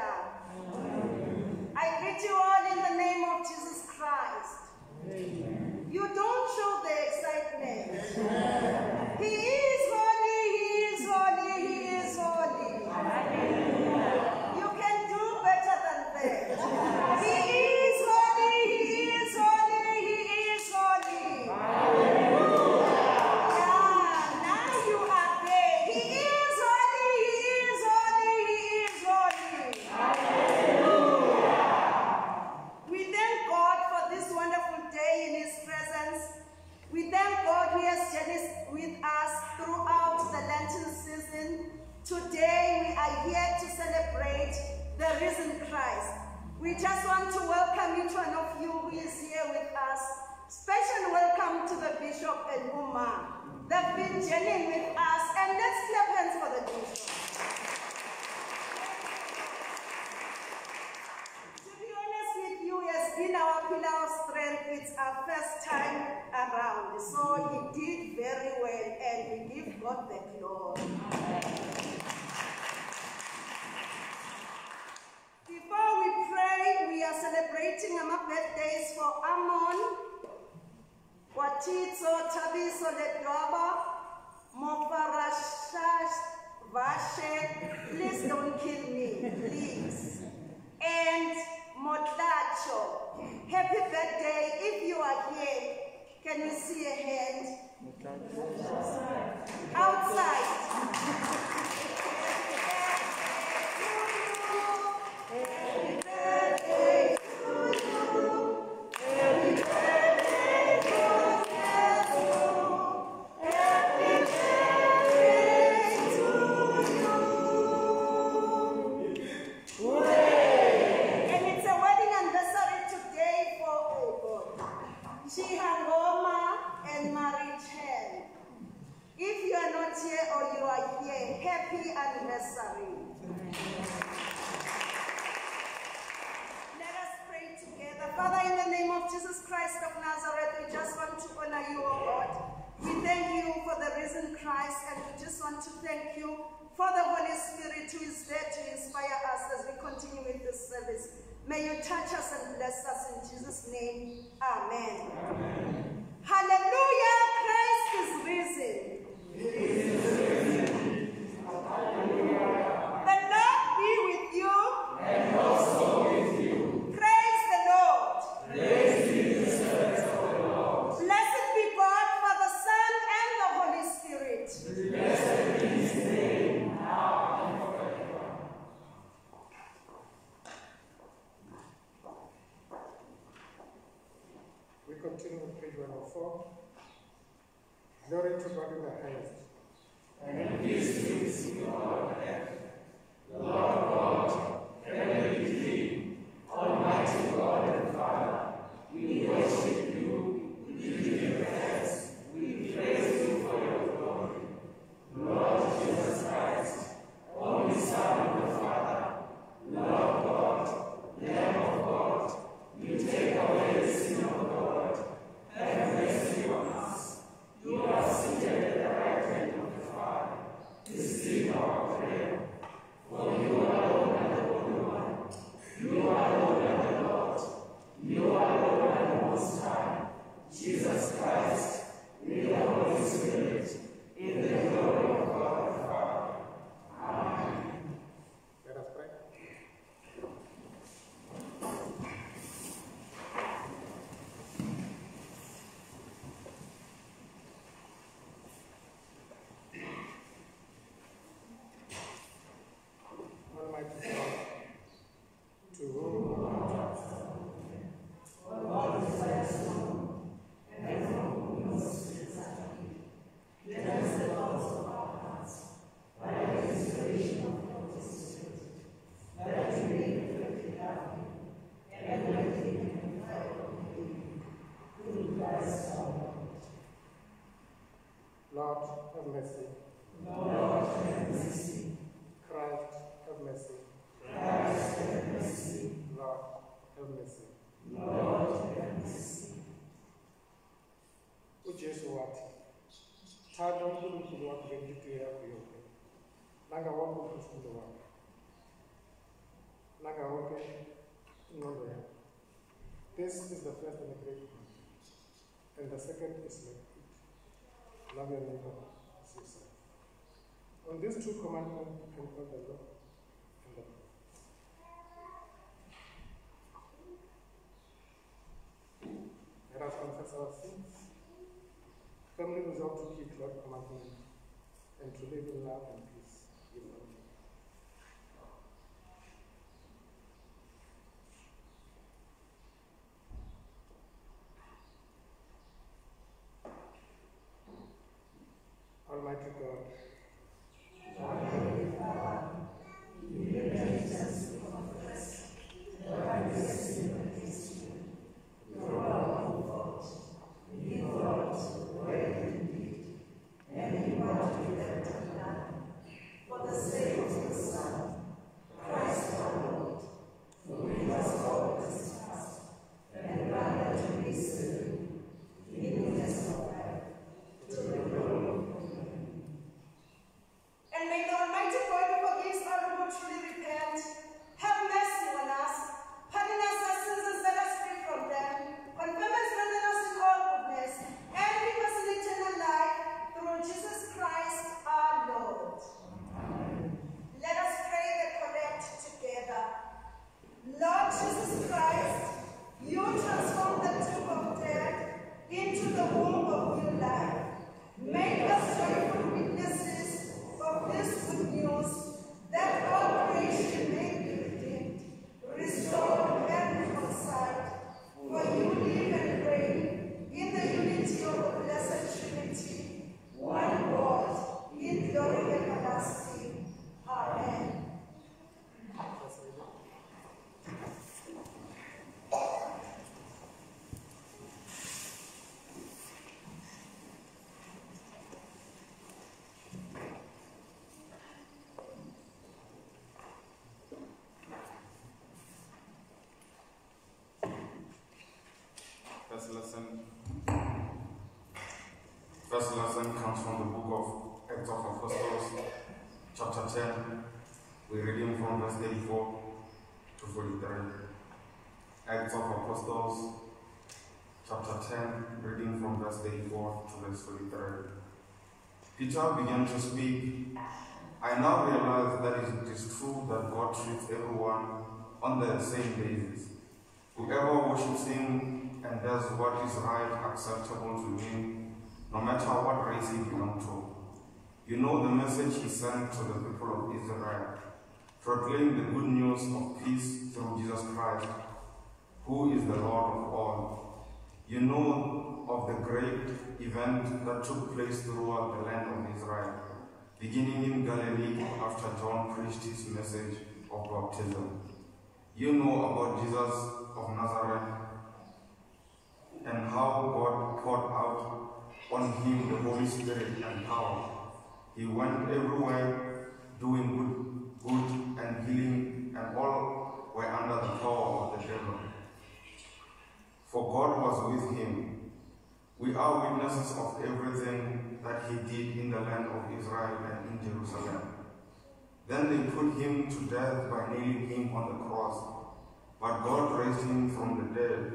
I greet you all in the name of Jesus Christ. You don't show the excitement. He is holy, he is holy, he is holy. You can do better than that. He is holy, he is holy, he is holy. Yeah, now you are there. He is holy, he is holy, he is holy. We thank God for this wonderful day in his presence. We thank God he has journeyed with us throughout the Lenten season. Today we are here to celebrate the risen Christ. We just want to welcome each one of you who is here with us. Special welcome to the Bishop and Uma. They've been journeying with us, and let's clap hands for the Bishop. To be honest with you, he has been our pillar of strength. It's our first time around. So he did very well, and we give God the glory. Before we pray, we are celebrating our birthdays for Amon, Watitso, Tabiso, Ledoba, Mofarashash, Vashe, please don't kill me, please. And Motlacho, happy birthday. If you are here, can we see a hand? Outside. Happy birthday to you. Happy birthday to you. Happy birthday to you. And it's a wedding anniversary today for Chihangoma and Marichen. If you are not here or you are here, happy anniversary. Let us pray together. Father, in the name of Jesus Christ of Nazareth, we just want to honor you, O God. We thank you for the risen Christ, and we just want to thank you for the Holy Spirit who is there to inspire us as we continue with this service. May you touch us and bless us in Jesus' name. Amen. Amen. Hallelujah, Christ is risen. He is risen. The Lord be with you. And also with you. Praise the Lord. Praise be the Spirit of the Lord. Blessed be God for the Son and the Holy Spirit. Blessed be his name, now and forever. We continue with page 104. Glory to God in the highest. And peace be with you all on earth. Lord God, heavenly King, Almighty God and Father, we worship you, we give you thanks, we praise you for your glory. Lord Jesus Christ, only Son of the Father, Lord God, Lamb of God, you take away the sin of the world. Have mercy on us. You are seated at the right hand of the Father. Receive our prayer. For you alone are the Holy One. You alone are the Lord. You alone are the Most High. Jesus Christ, with the Holy Spirit, in the glory of God the Father. Amen. Let us pray. Almighty God, to whom Lord, have mercy. Lord, have mercy. Christ, have mercy. Christ, have mercy. Lord, have mercy. Lord, have mercy. uJesu wathi, thanda uNkulunkulu wakho ngenhliziyo yakho yonke, nangawonke umphefumulo wakho, This is the first and the great commandment. And the second is like it. Love your neighbor as yourself. On these two commandments hang on the law and the prophets. Let us confess our sins. Firmly resolve to keep God's commandments and to live in love and peace with one another. Almighty God, First lesson comes from the book of Acts of Apostles, chapter 10. We're reading from verse 34 to 43. Acts of Apostles, chapter 10, reading from verse 34 to verse 43. Peter began to speak. I now realize that it is true that God treats everyone on the same basis. Whoever worships him and does what is right, acceptable to him, no matter what race he belongs to. You know the message he sent to the people of Israel, proclaim the good news of peace through Jesus Christ, who is the Lord of all. You know of the great event that took place throughout the land of Israel, beginning in Galilee after John preached his message of baptism. You know about Jesus of Nazareth and how God poured out on him the Holy Spirit and power. He went everywhere doing good and healing, and all were under the power of the devil, for God was with him. We are witnesses of everything that he did in the land of Israel and in Jerusalem. Then they put him to death by nailing him on the cross, but God raised him from the dead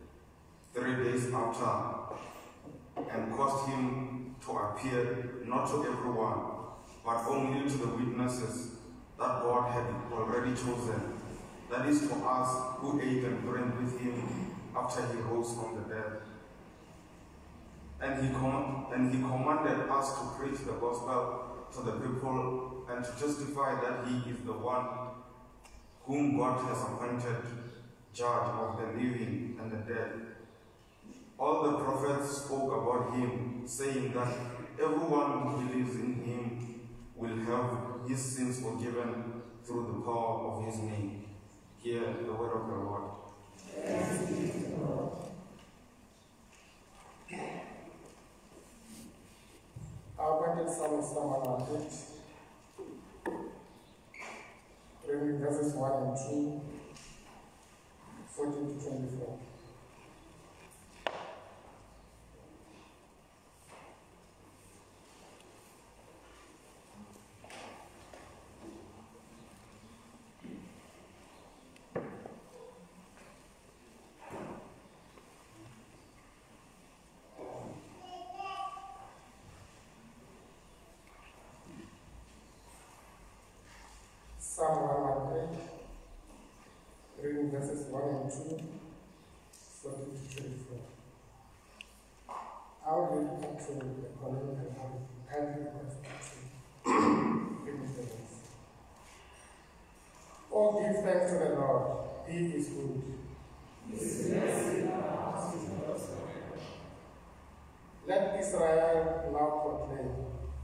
3 days after, and caused him to appear not to everyone, but only to the witnesses that God had already chosen, that is, to us who ate and drank with him after he rose from the dead. And he commanded us to preach the gospel to the people and to testify that he is the one whom God has appointed judge of the living and the dead. All the prophets spoke about him, saying that everyone who believes in him will have his sins forgiven through the power of his name. Hear the word of the Lord. Thanks be to God. Our appointed psalm is Psalm 108, reading verses 1 and 2, 14 to 24. Psalm 118, reading verses 1 and 2, 14 to 24. I will read up to the following and I will kindly request to finish the verse. Oh, give thanks to the Lord, He is good. His mercy endures forever. Let Israel now proclaim.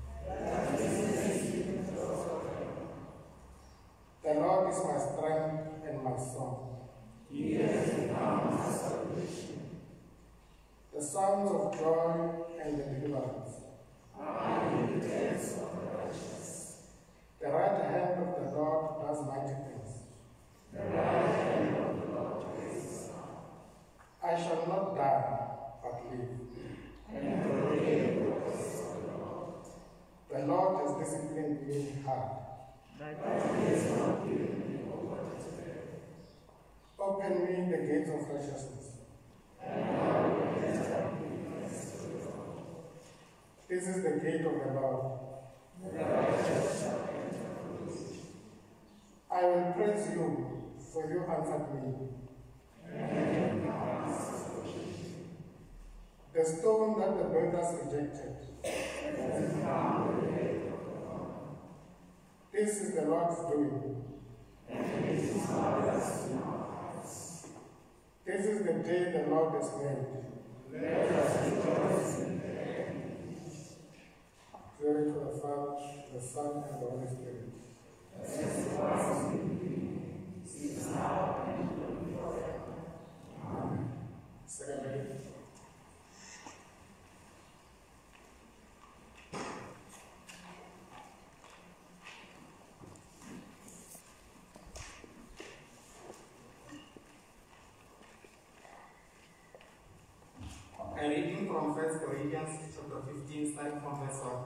The Lord is my strength and my song. He has become my salvation. The songs of joy and the deliverance. I in the tents of the righteous. The right hand of the Lord does mighty things. The right hand of the Lord raises up. I shall not die, but live. And proclaim the works of the Lord. The Lord has disciplined me hard. But He has not given me over to bear. Open me the gates of righteousness. And I will enter against the Lord. This is the gate of the Lord. The righteous shall enter through it. I will praise you, for you answered me. And my salvation. The stone that the builders rejected. Has become the head of the Lord. This is the Lord's doing. And it is marvelous in our hearts. This is the day the Lord has made. Let us rejoice in the end. Glory to the Father, the Son, and the Holy Spirit. As it was in the beginning, is now, and will be forever. Amen. Second reading. A reading from 1 Corinthians chapter 15, starting from verse 1.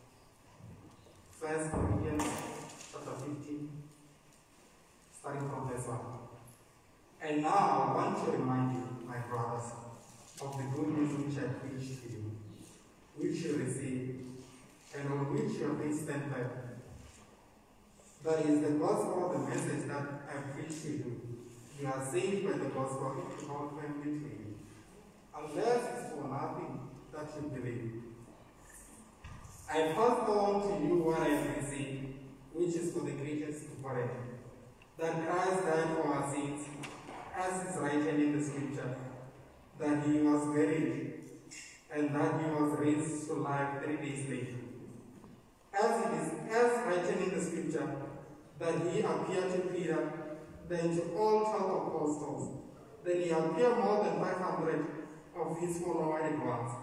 1 Corinthians chapter 15, starting from verse 1. And now I want to remind you, my brothers, of the good news which I preached to you, which you received, and on which you have been steadfast. That is the gospel of the message that I preached to you. You are saved by the gospel if you hold firmly to it. Unless it's for nothing that you believe. I pass on to you what I have received, which is for the greatest to Corinth, that Christ died for our sins, as is written in the scripture, that he was buried, and that he was raised to life 3 days later. As it is written in the scripture, that he appeared to Peter, then to all 12 apostles, then he appeared more than 500 of his followers at once,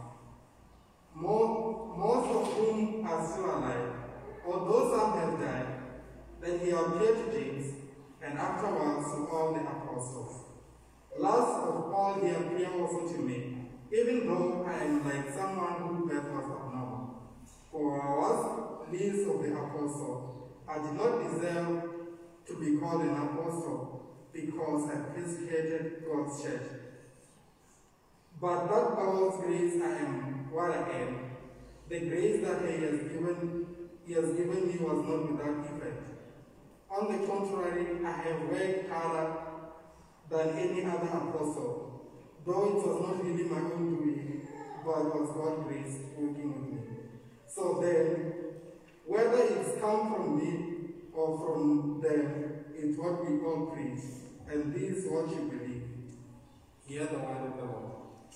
most of whom are still alive, although some have died. Then he appeared to James, and afterwards to all the apostles. Last of all, he appeared also to me, even though I am like someone whose birth was abnormal. For I was least of the apostles. I did not deserve to be called an apostle, because I persecuted God's church. But that God's grace I am what I am. The grace that he has given me was not without effect. On the contrary, I have worked harder than any other apostle, though it was not really my own doing, but it was God's grace working with me. So then, whether it's come from me or from them, it's what we all preach, and this is what you believe. Hear the word of the Lord.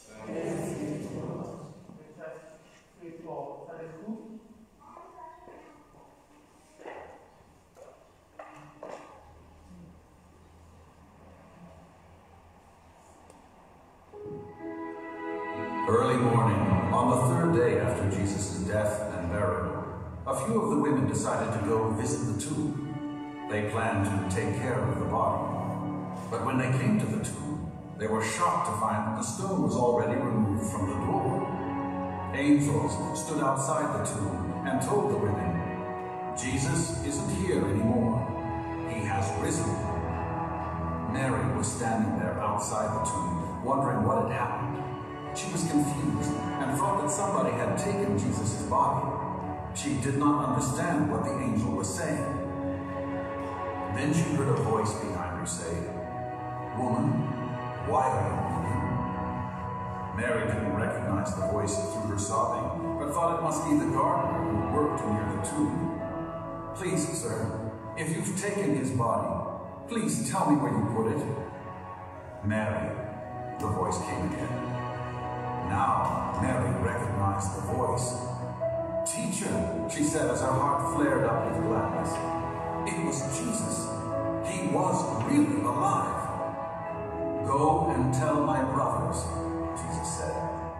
Early morning, on the third day after Jesus' death and burial, a few of the women decided to go visit the tomb. They planned to take care of the body. But when they came to the tomb, they were shocked to find that the stone was already removed from the door. Angels stood outside the tomb and told the women, "Jesus isn't here anymore. He has risen." Mary was standing there outside the tomb, wondering what had happened. She was confused and thought that somebody had taken Jesus' body. She did not understand what the angel was saying. Then she heard a voice behind her say, "Woman, why are you weeping?" Mary didn't recognize the voice through her sobbing, but thought it must be the gardener who worked near the tomb. "Please, sir, if you've taken his body, please tell me where you put it." "Mary," the voice came again. Now Mary recognized the voice. "Teacher," she said as her heart flared up with gladness. It was Jesus. He was really alive. "Go and tell my brothers," Jesus said.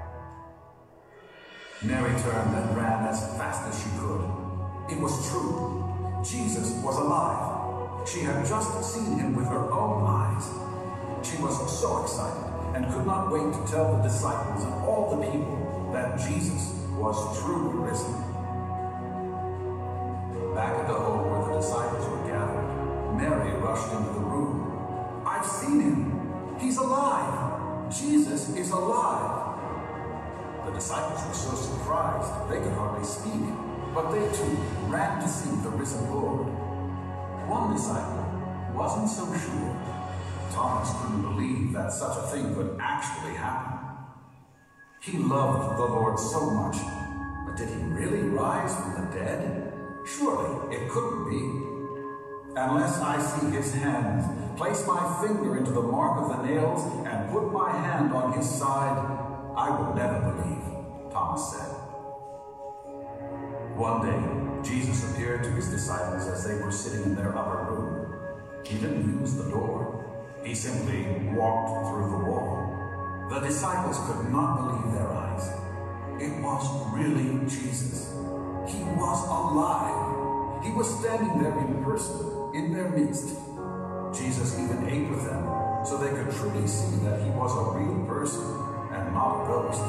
Mary turned and ran as fast as she could. It was true. Jesus was alive. She had just seen him with her own eyes. She was so excited and could not wait to tell the disciples and all the people that Jesus was truly risen. Back at the home where the disciples were gathered, Mary rushed into the room. "I've seen him. He's alive. Jesus is alive." The disciples were so surprised they could hardly speak, but they too ran to see the risen Lord. One disciple wasn't so sure. Thomas couldn't believe that such a thing could actually happen. He loved the Lord so much, but did he really rise from the dead? Surely it couldn't be. "Unless I see his hands, place my finger into the mark of the nails, and put my hand on his side, I will never believe," Thomas said. One day, Jesus appeared to his disciples as they were sitting in their upper room. He didn't use the door. He simply walked through the wall. The disciples could not believe their eyes. It was really Jesus. He was alive. He was standing there in person, in their midst. Jesus even ate with them, so they could truly see that he was a real person and not a ghost.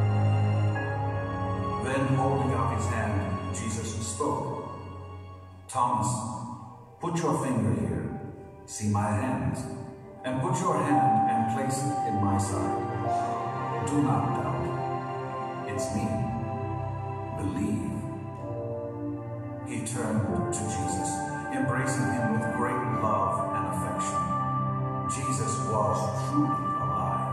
Then, holding up his hand, Jesus spoke. "Thomas, put your finger here. See my hands. And put your hand and place it in my side. Do not doubt. It's me. Believe." He turned to Jesus, embracing him with great love and affection. Jesus was truly alive.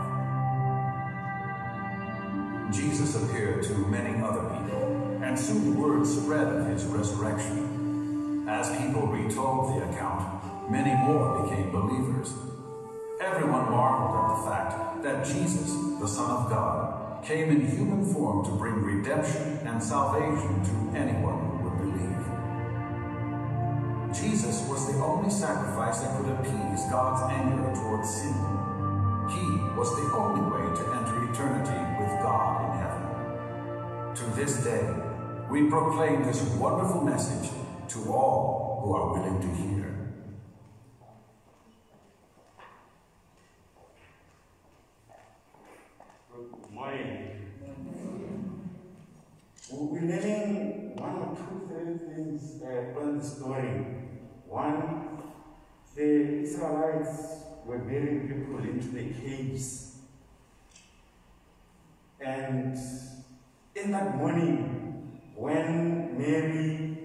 Jesus appeared to many other people, and soon word spread of his resurrection. As people retold the account, many more became believers. Everyone marveled at the fact that Jesus, the Son of God, came in human form to bring redemption and salvation to anyone who would believe. Jesus was the only sacrifice that could appease God's anger towards sin. He was the only way to enter eternity with God in heaven. To this day, we proclaim this wonderful message to all who are willing to hear. Good morning. We'll be learning one or two, three things on the story. One, the Israelites were burying people into the caves. And in that morning, when Mary,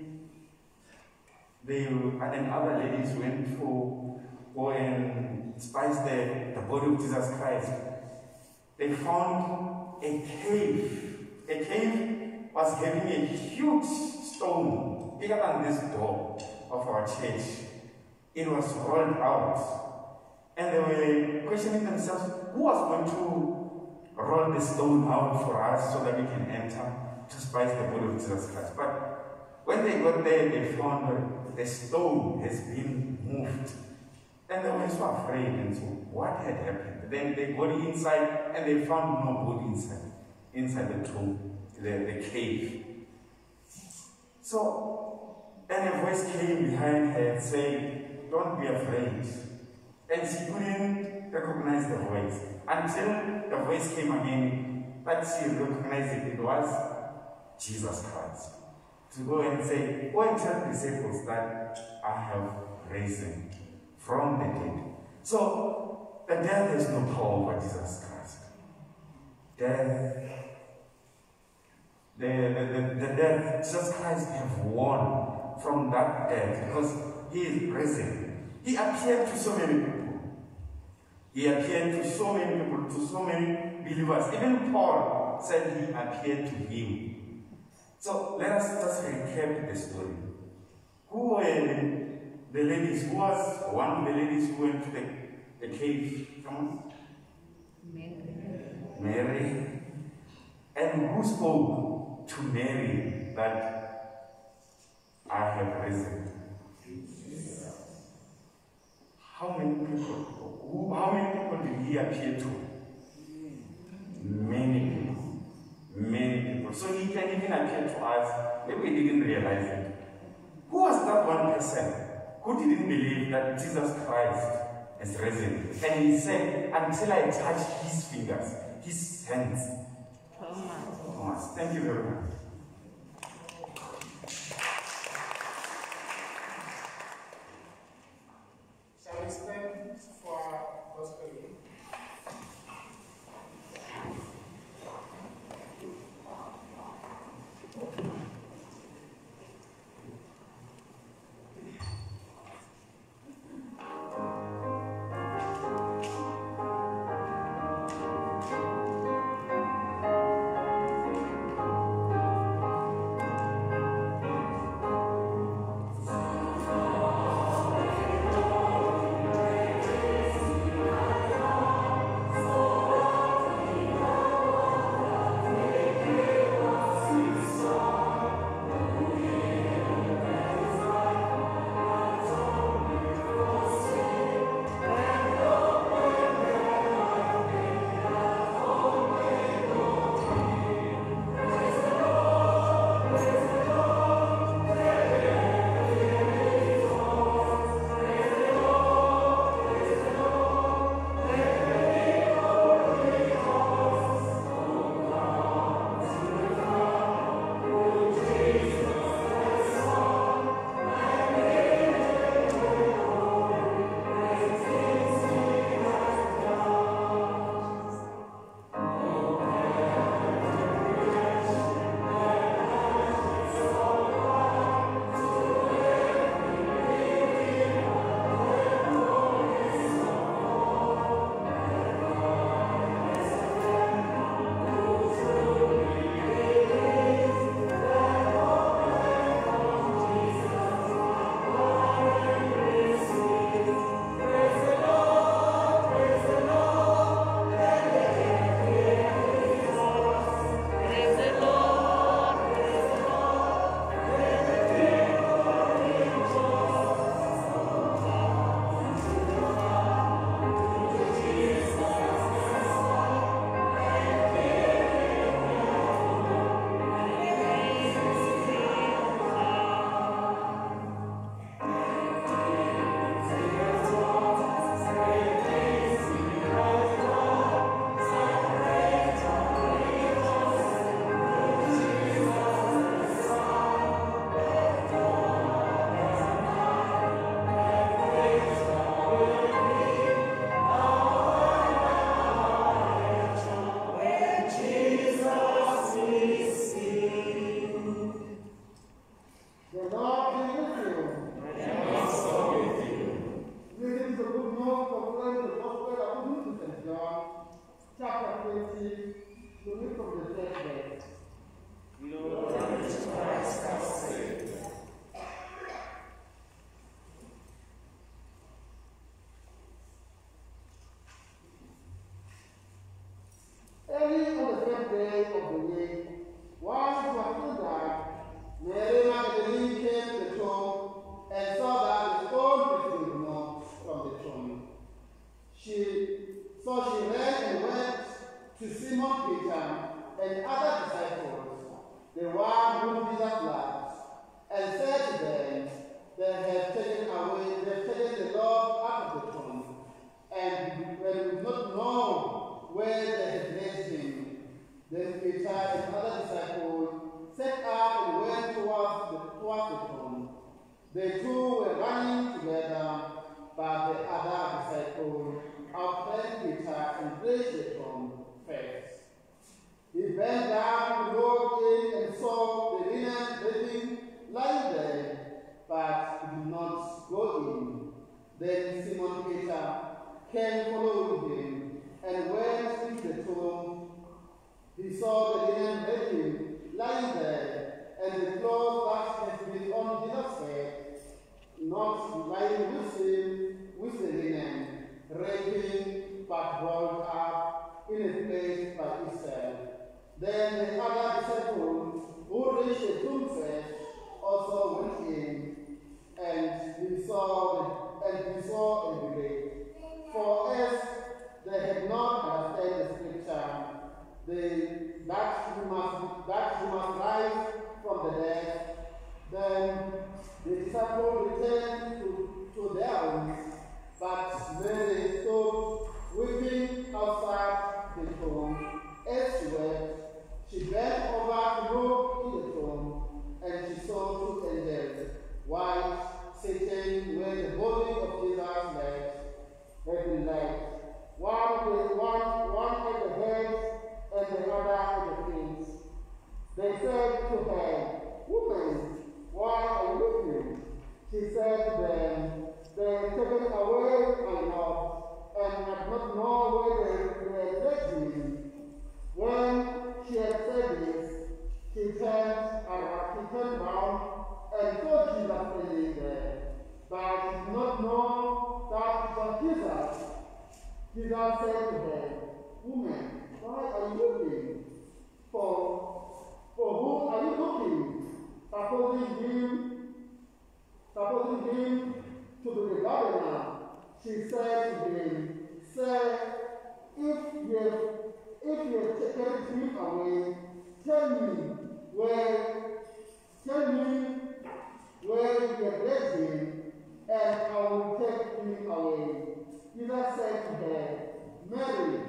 and other ladies went to go and spice the body of Jesus Christ, they found a cave. A cave was having a huge stone, bigger than this door of our church. It was rolled out. And they were questioning themselves, who was going to roll the stone out for us so that we can enter to spice the body of Jesus Christ? But when they got there, they found the stone has been moved. And they were so afraid, and so what had happened? Then they got inside and they found no body inside the tomb, the cave. So, and a voice came behind her saying, "Don't be afraid." And she couldn't recognize the voice until the voice came again, but she recognized it was Jesus Christ. To go and say, "Go and tell the disciples that I have risen from the dead." So, the death has no power over Jesus Christ. The death, Jesus Christ have won from that death because he is risen. He appeared to so many people. He appeared to so many people, to so many believers. Even Paul said he appeared to him. So let us just recap the story. Who were the ladies? Who was one of the ladies who went to the cave? Come on. Mary. And who spoke to Mary that I have risen? How many people? How many people did he appear to? Many people. Many people. So he can even appear to us. Maybe we didn't realize it. Who was that one person who didn't believe that Jesus Christ is risen? And he said, until I touch his fingers, his hands. Thomas. Thank you very much. Shall we stand for gospel reading? Then came following him, and went into the tomb. He saw the linen wrapping lying there, and the cloth that had been on Jesus' head, not lying with him with the linen wrapping, but rolled up in a place by itself. Then the other disciples who reached the tomb first also went in, and he saw and believed. For as they had not understood the scripture, that he must rise from the dead, then the disciples returned to their homes, but Mary stood weeping outside the tomb. As she wept, she bent over to look in the tomb, and she saw two angels, white, sitting where the body of Jesus had been laid, one at the head and the other at the feet. They said to her, "Woman, why are you weeping?" She said to them, "They have taken away my Lord, and I do not know where they led me." When she had said this, she turned round and saw Jesus standing there, but she did not know that it was Jesus. Jesus said to her, "Woman, why are you looking? For whom are you looking? Supposing him to be the gardener." She said to him, "Sir, if you have taken him away, tell me where you have left him, and I will take him away." Jesus said to her, "Mary."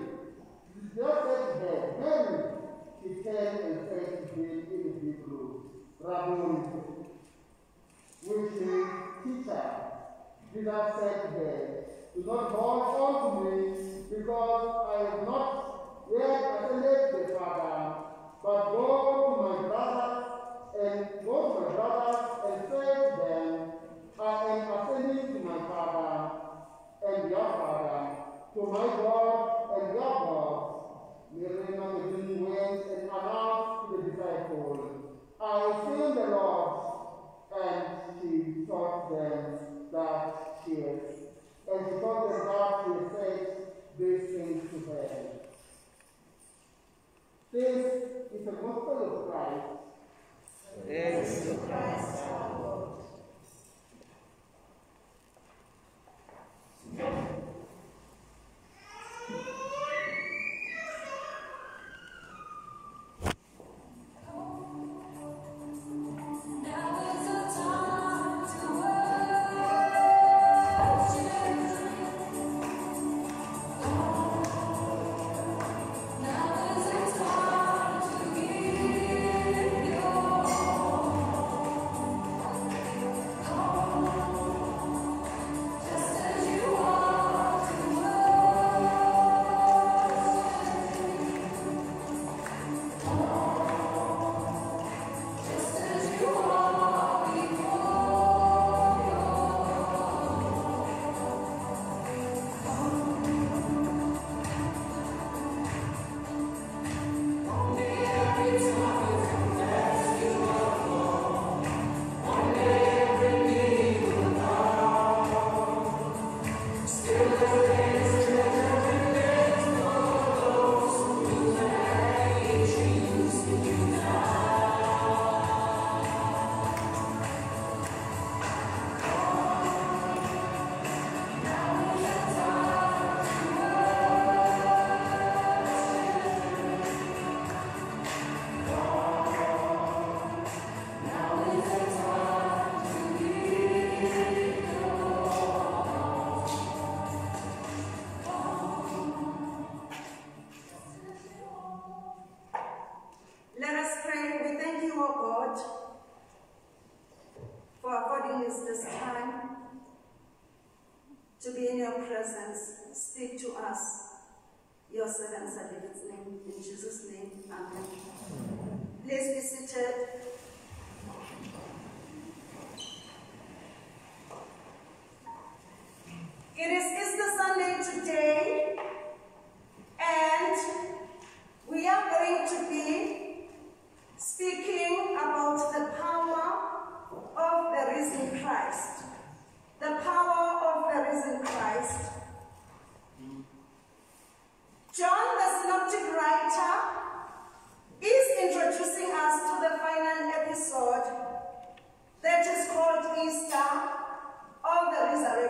Mary. She turned and said to him in Hebrew, "Rabboni," which means teacher. Jesus said to her, "Do not hold on to me, because I have not yet ascended to the Father, but go to my brothers and say to them, I am ascending to my Father and your Father, to my God and your God." Mary Magdalene went and announced to the disciples, "I have seen the Lord," and she taught them that she had said these things to her. This is the gospel of Christ. Thanks to Christ our Lord. to be in your presence. Speak to us. Your servants are in its name. In Jesus' name, amen. Please be seated. It is Easter Sunday today.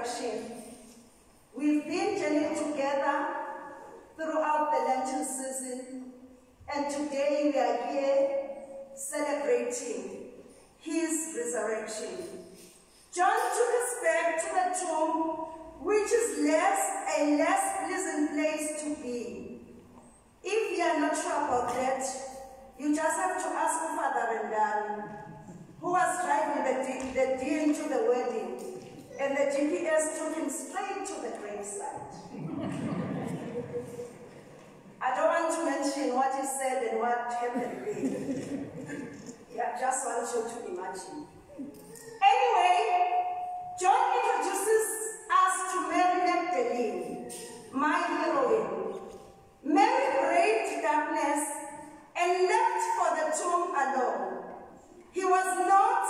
resurrection. We've been journeying together throughout the Lenten season, and today we are here celebrating his resurrection. John took us back to the tomb, which is a less pleasant place to be. If you are not sure about that, you just have to ask Father Revd, who was driving the dean to the wedding, and the GPS took him straight to the gravesite. I don't want to mention what he said and what happened there. I just want you to imagine. Anyway, John introduces us to Mary Magdalene, my heroine. Mary braved darkness and left for the tomb alone. He was not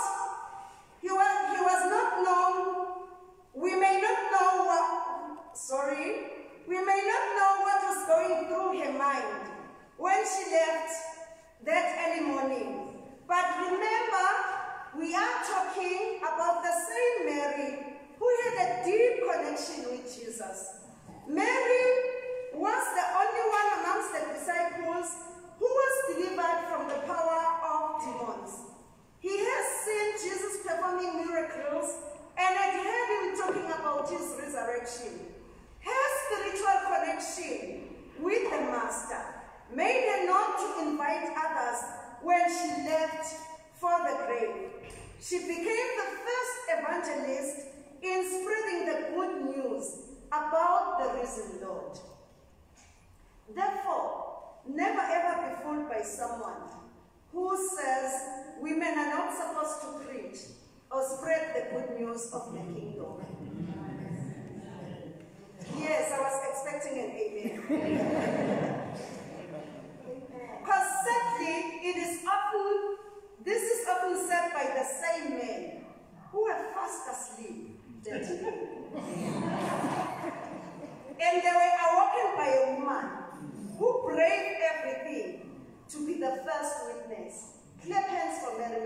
known. We may not know what was going through her mind when she left that early morning. But remember, we are talking about the same Mary who had a deep connection with Jesus. Mary was the only one amongst the disciples who was delivered from the power of demons. He has seen Jesus performing miracles and had heard him talking about his resurrection. Her spiritual connection with the Master made her not to invite others when she left for the grave. She became the first evangelist in spreading the good news about the risen Lord. Therefore, never ever be fooled by someone who says women are not supposed to preach or spread the good news of the kingdom. Yes, I was expecting an amen. Because sadly, this is often said by the same men who are fast asleep that day. And they were awoken by a woman who braved everything to be the first witness. Clap hands for Mary.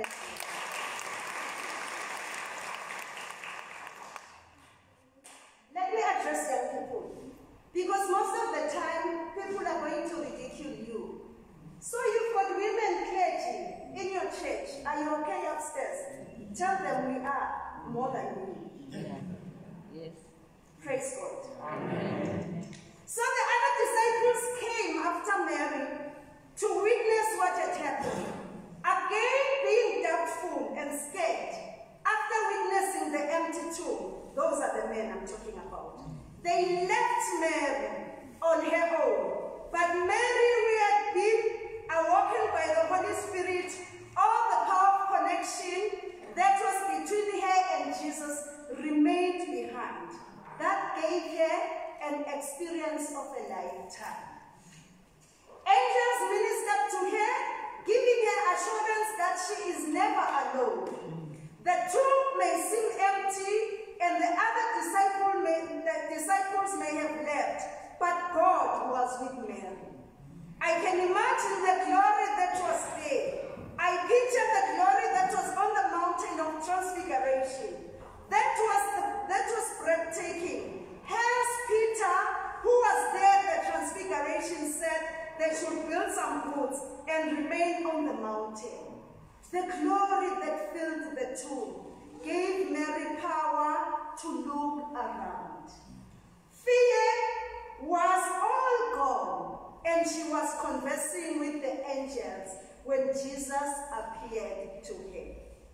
Let me address young people, because most of the time people are going to ridicule you. So you've got women clergy in your church. Are you okay upstairs? Tell them we are more than you. Yes. Praise God. Amen. So the other disciples came after Mary to witness what had happened. Again being doubtful and scared, after witnessing the empty tomb, those are the men I'm talking about. They left Mary on her own. But Mary, who had been awoken by the Holy Spirit, all the powerful connection that was between her and Jesus remained behind. That gave her an experience of a lifetime. Angels ministered to her, giving her assurance that she is never alone. The tomb may seem empty, and the other disciples may have left, but God was with Mary. I can imagine the glory that was there. I picture the glory that was on the mountain of Transfiguration. That was breathtaking. Hence Peter, who was there at the Transfiguration, said they should build some boats and remain on the mountain. The glory that filled the tomb gave Mary power to look around. Fear was all gone, and she was conversing with the angels when Jesus appeared to her.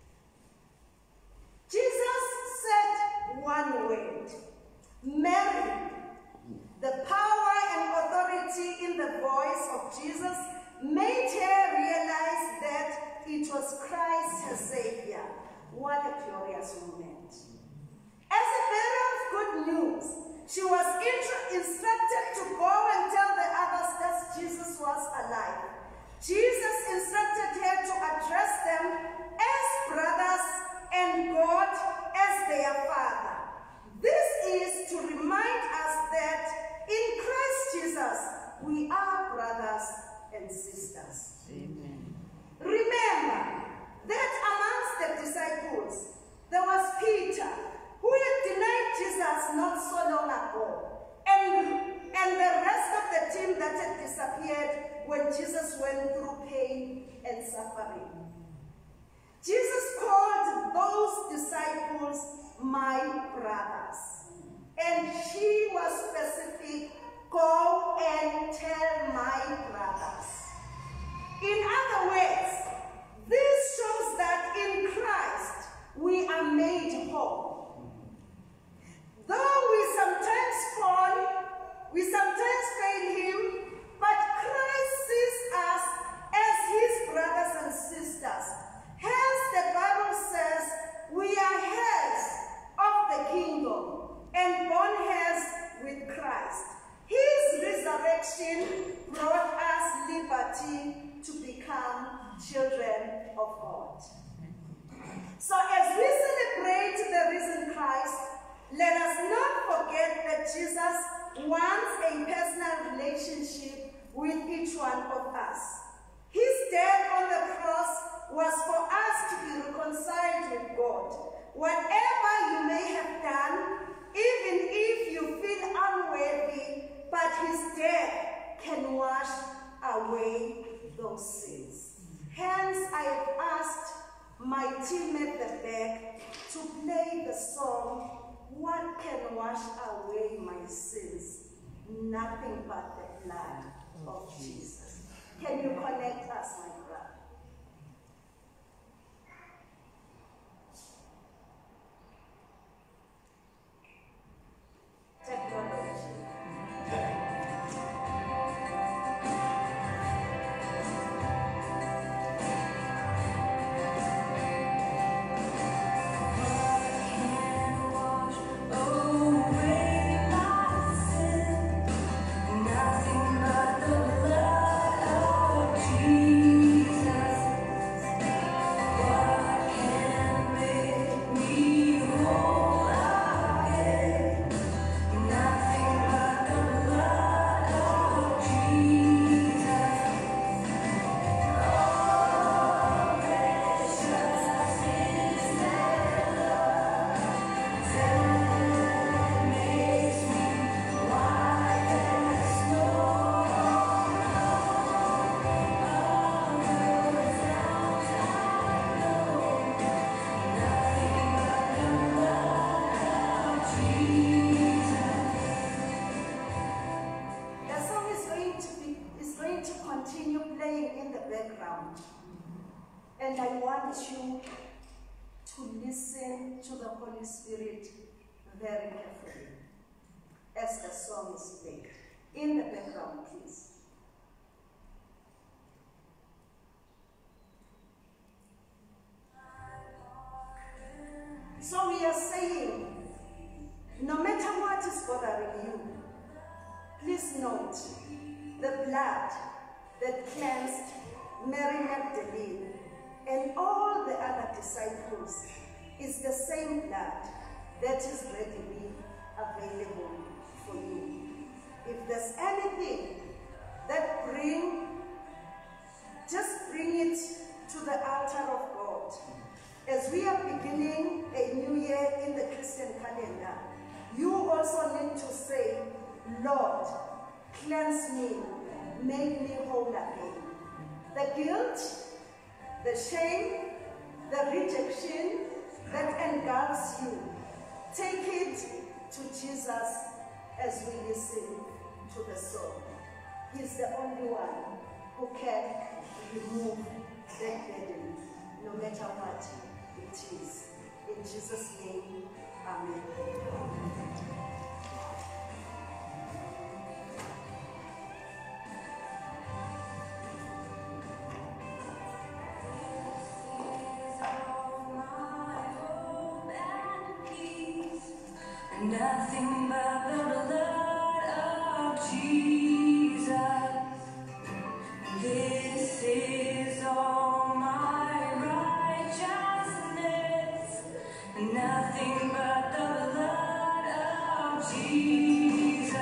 Jesus said one word, Mary. The power and authority in the voice of Jesus made her realize that it was Christ, her Savior. What a glorious moment. As a bearer of good news, she was instructed to go and tell the others that Jesus was alive. Jesus instructed her to address them as brothers and God as their Father. This is to remind us that in Christ Jesus, we are brothers and sisters. Amen. Remember that amongst the disciples, there was Peter, who had denied Jesus not so long ago. And the rest of the team that had disappeared when Jesus went through pain and suffering. Jesus called those disciples my brothers. And he was specific, go and tell my brothers. In other words, this shows that in Christ we are made whole. Though we sometimes fall, we sometimes fail him, but Christ sees us as his brothers and sisters. Hence the Bible says we are heirs of the kingdom and born heirs with Christ. His resurrection brought us liberty to become children of God. So as we celebrate the risen Christ, let us not forget that Jesus wants a personal relationship with each one of us. His death on the cross was for us to be reconciled with God. Whatever you may have done, even if you feel unworthy, but his death can wash away those sins. Hence, I have asked my team at the back to play the song, "What can wash away my sins? Nothing but the blood of Jesus." Can you connect us, my brother? Technology. And I want you to listen to the Holy Spirit very carefully as the song is played. In the background, please. So we are saying, no matter what is bothering you, please note the blood that cleansed Mary Magdalene and all the other disciples is the same blood that is readily available for you. If there's anything that just bring it to the altar of God. As we are beginning a new year in the Christian calendar, you also need to say, Lord, cleanse me, make me whole again. The guilt, the shame, the rejection that engulfs you, take it to Jesus as we listen to the song. He's the only one who can remove that burden, no matter what it is. In Jesus' name, amen. Nothing but the blood of Jesus. This is all my righteousness. Nothing but the blood of Jesus.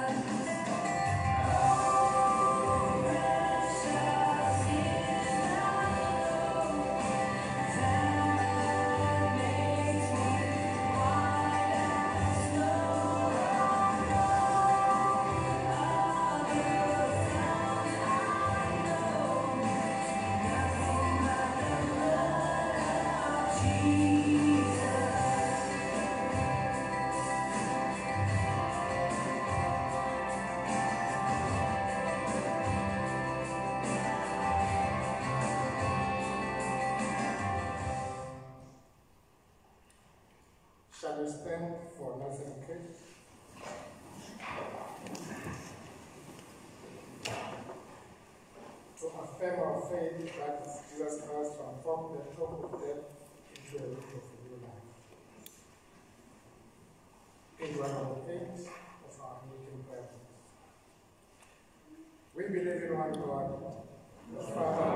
Oh, precious is the Lord that makes me white as snow. Shall we stand for Nelson Case? To affirm our faith that Jesus Christ transformed the hope of death into a root of new life. Page 108 of our Anglican prayer. We believe in one God, the Father,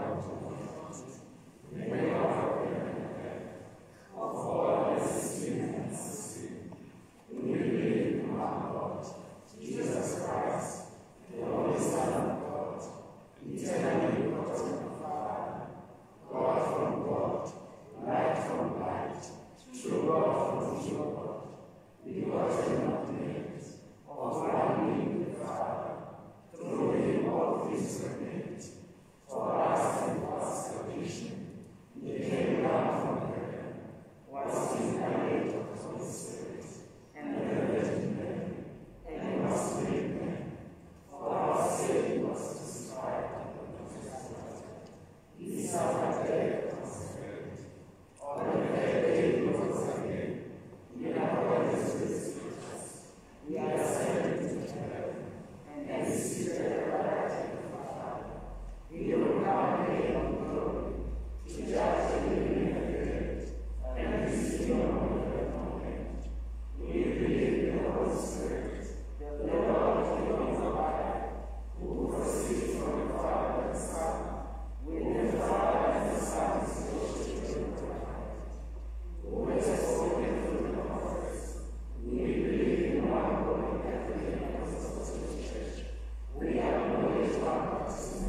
of all existence. We believe in one God, Jesus Christ, the only Son of God, eternally begotten of the Father, God from God, light from light, true God from true God, begotten of made, of one being the Father. Through him all things were made. For us and for our salvation, he came down from heaven, was incarnate of the Holy Spirit, and the Virgin Mary, and was made man. For our sake he was crucified and was resurrected. He suffered death and was buried. On the third day he rose again, in accordance with the Scriptures. He ascended into heaven, and is seated at the right hand of the Father. He will come again in glory, to judge the living and the dead, and his kingdom will have no end. We believe in the Holy Spirit, the Lord, the unified, who proceeds from the Father and the Son, with the Father and the Son is worshipped and glorified, who has spoken through the prophets. We believe in one holy Catholic and Apostolic Church. We acknowledge one baptism.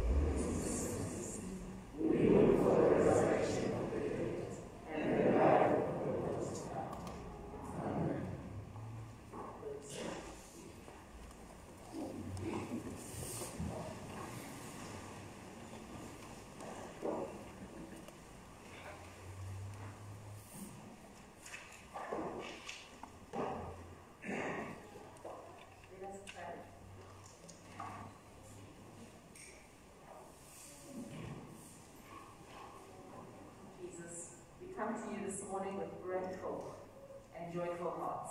We look for the resurrection of the dead and the life of the world to come. Amen. Let us pray. Jesus, we come to you this morning with grateful and joyful hearts.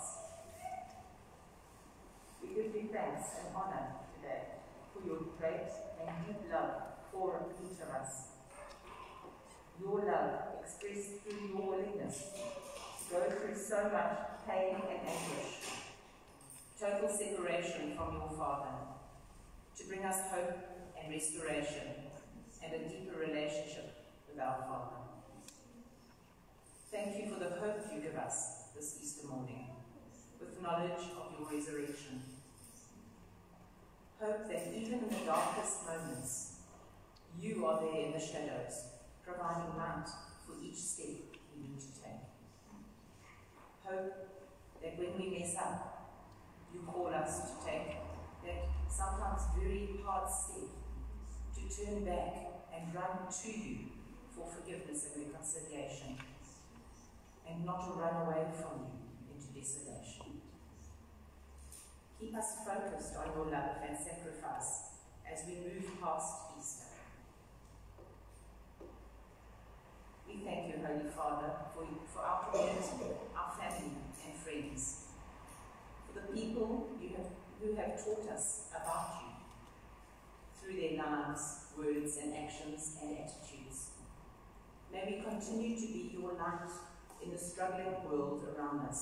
We give you thanks and honor today for your great and deep love for each of us. Your love expressed through your willingness to go through so much pain and anguish, total separation from your Father, to bring us hope and restoration and a deeper relationship with our Father. Thank you for the hope you give us this Easter morning, with knowledge of your resurrection. Hope that even in the darkest moments, you are there in the shadows, providing light for each step we need to take. Hope that when we mess up, you call us to take that sometimes very hard step, to turn back and run to you for forgiveness and reconciliation, and not to run away from you into desolation. Keep us focused on your love and sacrifice as we move past Easter. We thank you, Holy Father, for our community, our family and friends, for the people who have taught us about you through their lives, words and actions and attitudes. May we continue to be your light in the struggling world around us.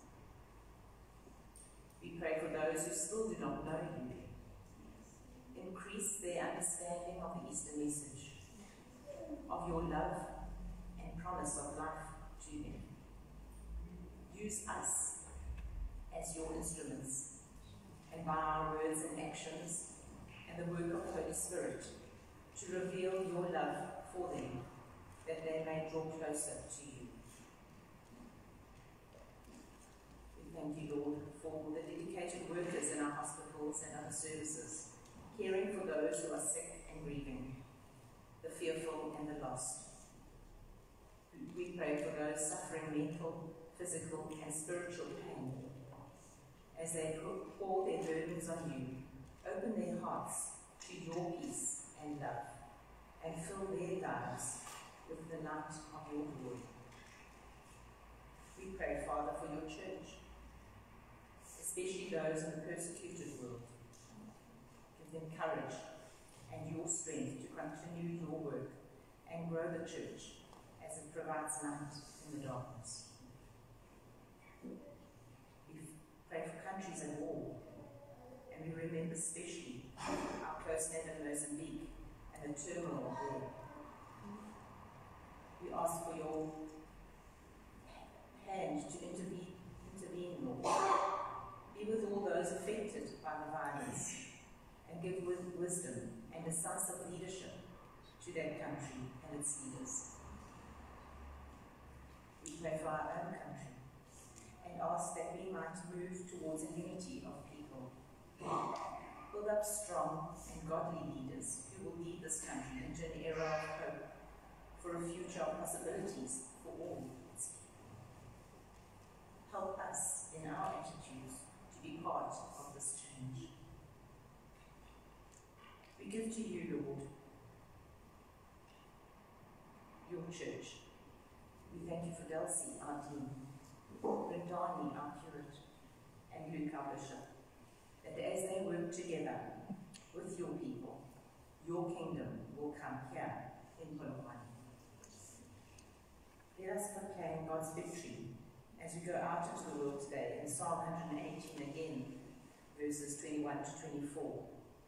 We pray for those who still do not know you. Increase their understanding of the Easter message, of your love and promise of life to them. Use us as your instruments, and by our words and actions and the work of the Holy Spirit, to reveal your love for them, that they may draw closer to you. We thank you, Lord, for the dedicated workers in our hospitals and other services, caring for those who are sick and grieving, the fearful and the lost. We pray for those suffering mental, physical and spiritual pain. As they pour their burdens on you, open their hearts to your peace and love, and fill their lives with the light of your glory. We pray, Father, for your church, especially those in the persecuted world. Give them courage and your strength to continue your work and grow the church as it provides light in the darkness. We pray for countries at war, and we remember especially our close neighbour Mozambique and the turmoil there. We ask for your hand to intervene, Lord. Be with all those affected by the violence, and give wisdom and decisive leadership to that country and its leaders. We pray for our own country and ask that we might move towards a unity of people. Build up strong and godly leaders who will lead this country into an era of hope for a future of possibilities for all its people. Help us in our attitudes to be part of this change. We give to you, Lord, your church. We thank you for Dalcy, our dean, Revd, our curate, and Luke, our bishop, that as they work together with your people, your kingdom will come here in Polokwane. Let us proclaim God's victory as we go out into the world today in Psalm 118 again, verses 21 to 24.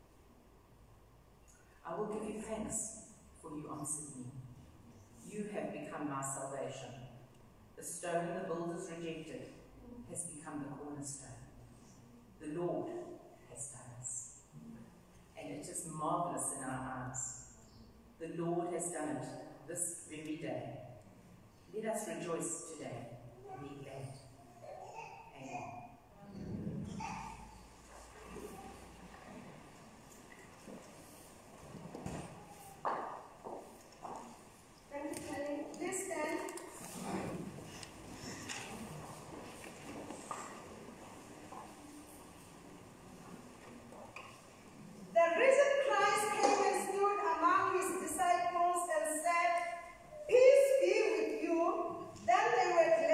I will give you thanks, for you answered me. You have become my salvation. The stone the builders rejected has become the cornerstone. The Lord has done this, and it is marvelous in our eyes. The Lord has done it this very day. Let us rejoice today and be glad. Amen. Please stand. The risen Christ came and stood among his disciples and said, "Peace be with you." Then they were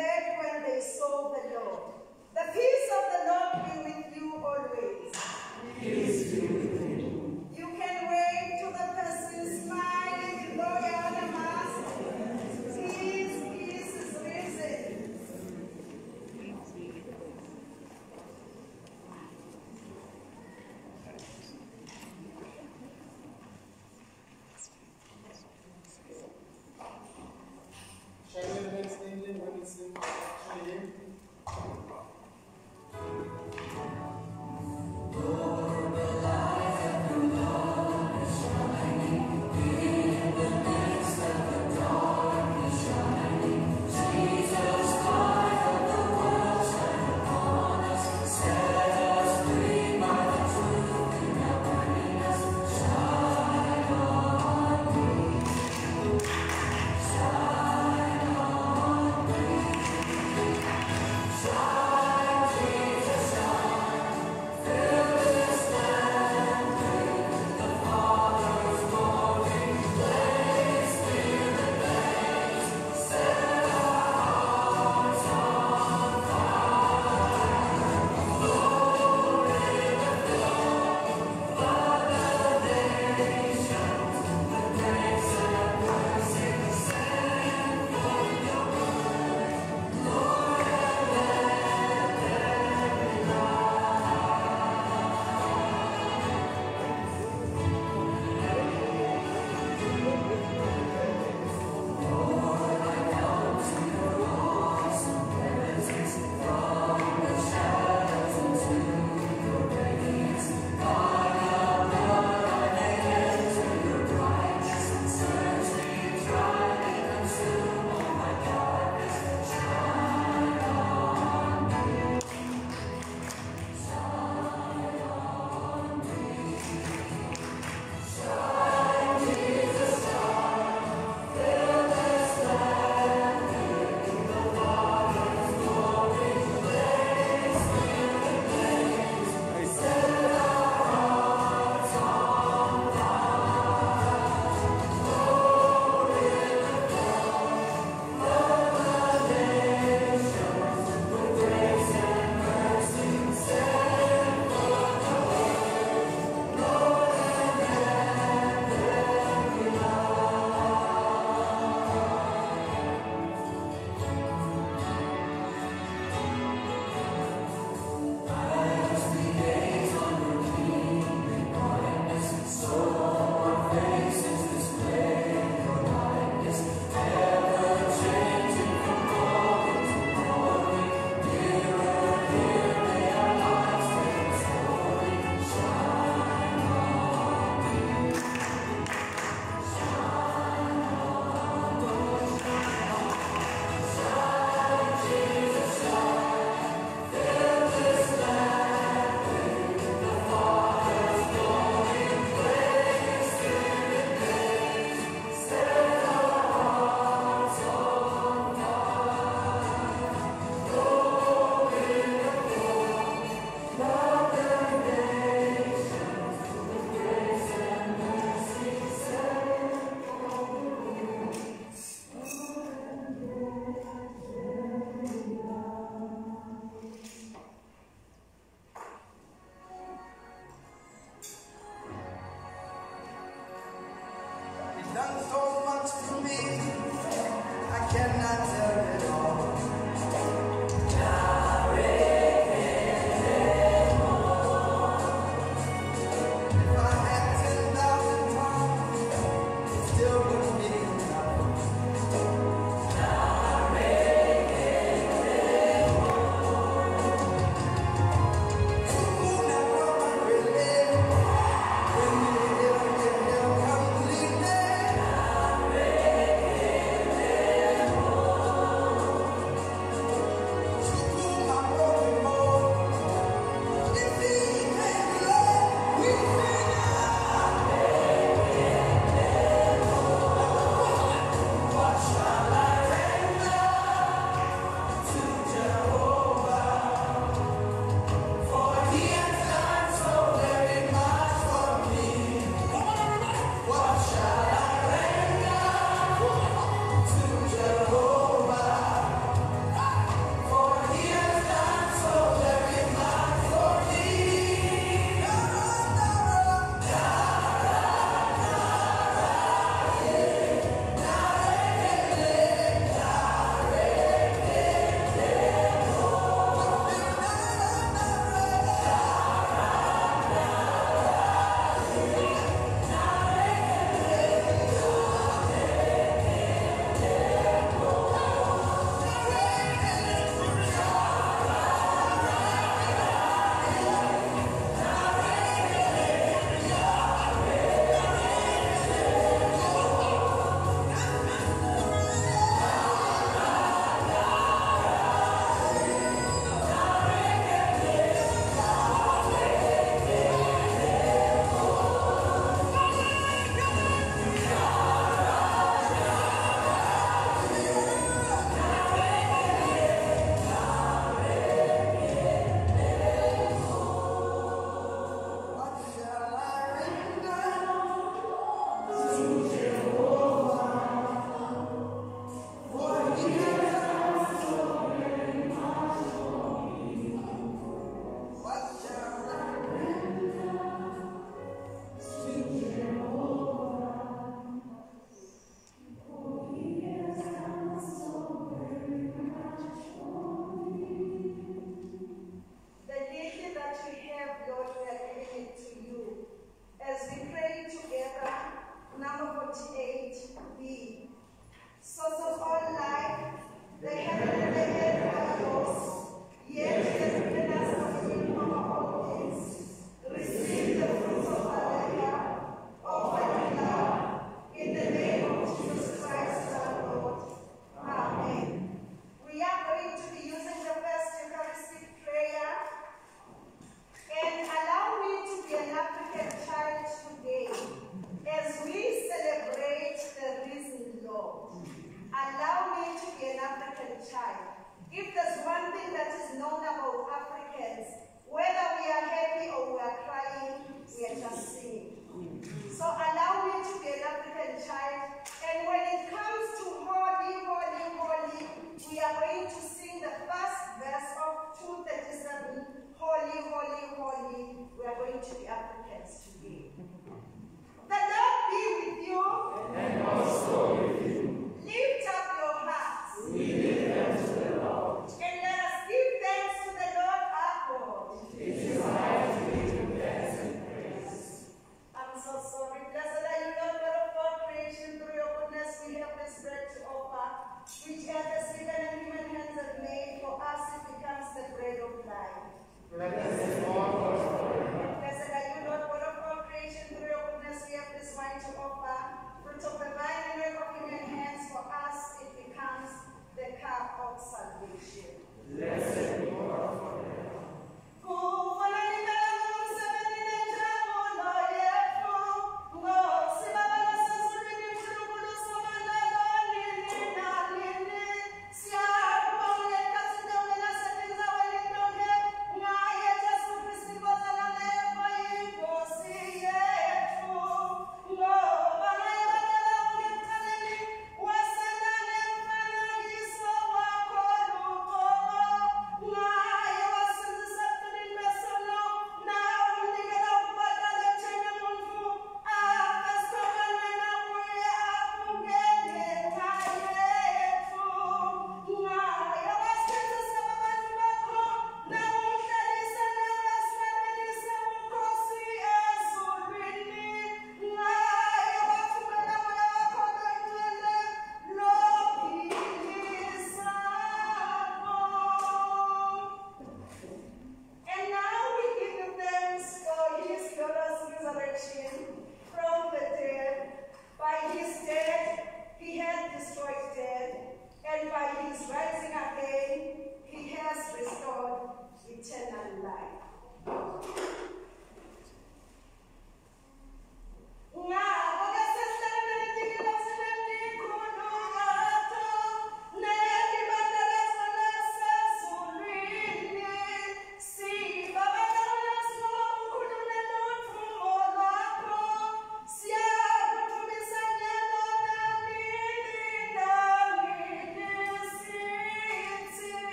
So allow me to be an African child. And when it comes to holy, holy, holy, we are going to sing the first verse of 237. Holy, holy, holy. We are going to be Africans today. The Lord be with you. And also with you. Lift up your hearts. We lift them to the Lord. And let us give thanks to the Lord our God. It is right to give him thanks and praise. I'm so sorry. Blessed are you, Lord God of all creation. Through your goodness we have this bread to offer, which earth has given and human hands have made. For us it becomes the bread of life. Blessed are you, Lord God of all creation. Through your goodness we have this wine to offer, fruit of the vine and work of human hands. For us it becomes the cup of salvation. Blessed be God forever.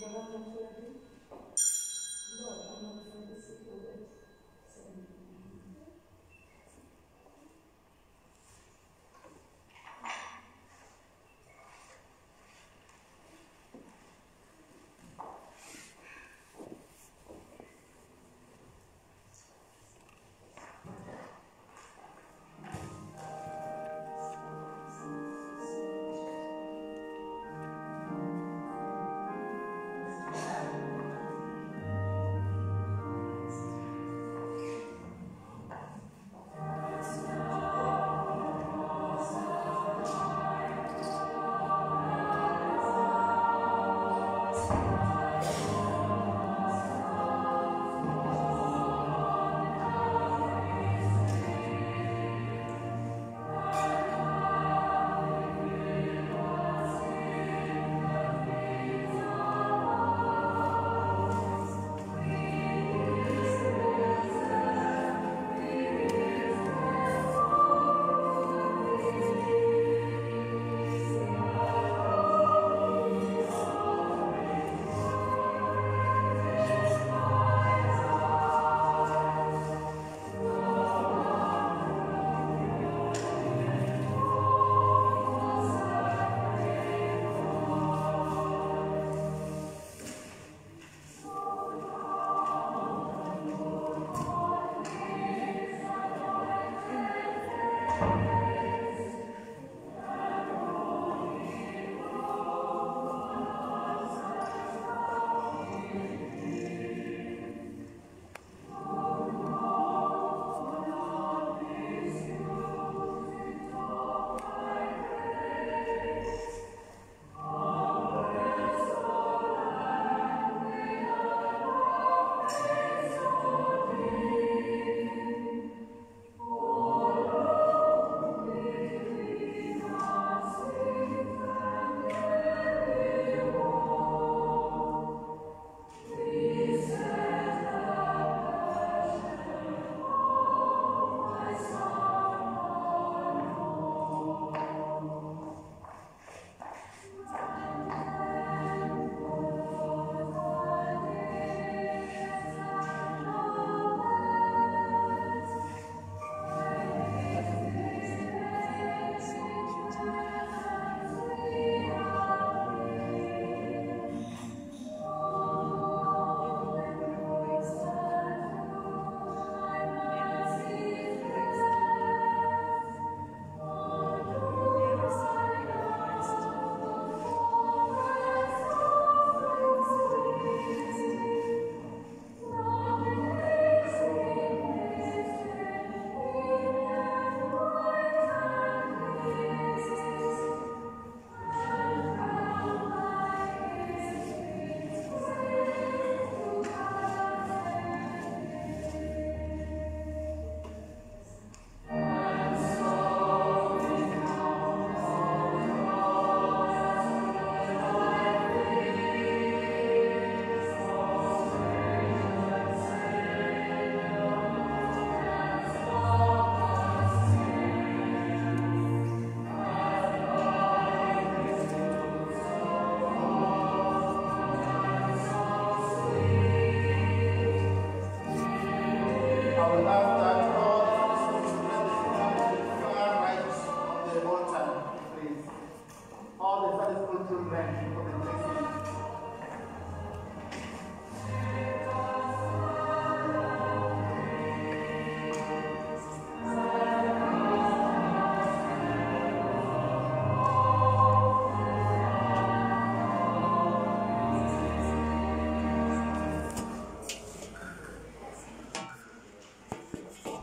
Thank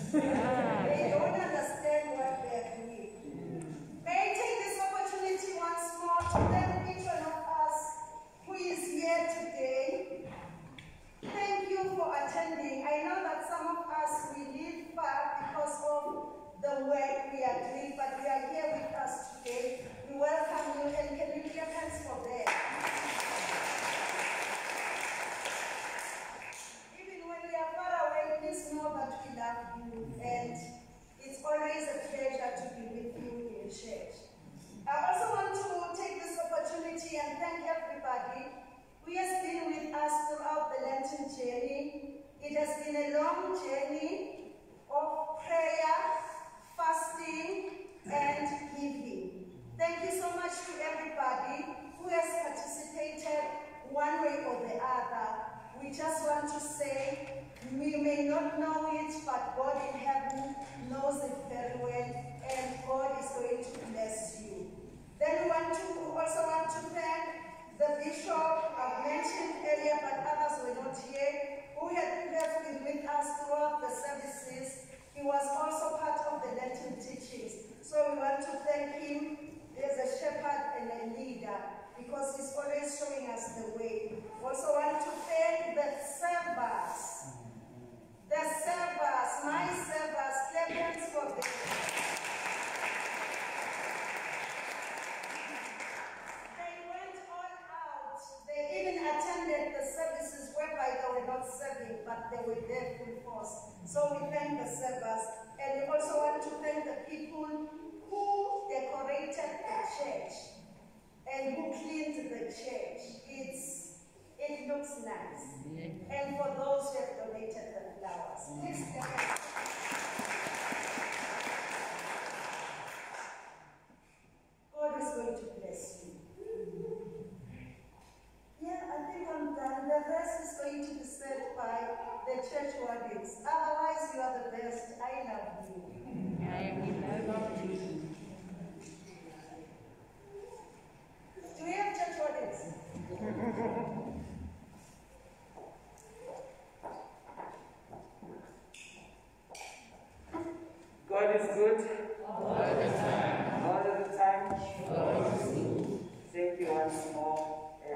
They don't understand what we are doing. May I take this opportunity once more to thank each one of us who is here today. Thank you for attending. I know that some of us, we live far because of the work we are doing, but we are here with us today. We welcome you, and can we give hands for them? Even when we are far away, please know that we love you, and it's always a pleasure to be with you in church. I also want to take this opportunity and thank everybody who has been with us throughout the Lenten journey. It has been a long journey of prayer, fasting, and giving. Thank you so much to everybody who has participated one way or the other. We just want to say, we may not know it, but God in heaven knows it very well, and God is going to bless you. Then we also want to thank the bishop I've mentioned earlier, but others were not here, who has been with us throughout the services. He was also part of the Lenten teachings. So we want to thank him as a shepherd and a leader, because he's always showing us the way. We also want to thank the servers. The servers, my servers, Celebrants for the even attended the services whereby they were not serving, but they were there full force. So we thank the servers, and we also want to thank the people who decorated the church and who cleaned the church. It looks nice. And for those who have donated the flowers, please stand. God is going to bless you. Yeah, I think I'm done. The rest is going to be said by the church wardens. Otherwise, you are the best. I love you. I love you. Do we have church wardens? God is good. All the time. All the time. God is good. Thank you once more.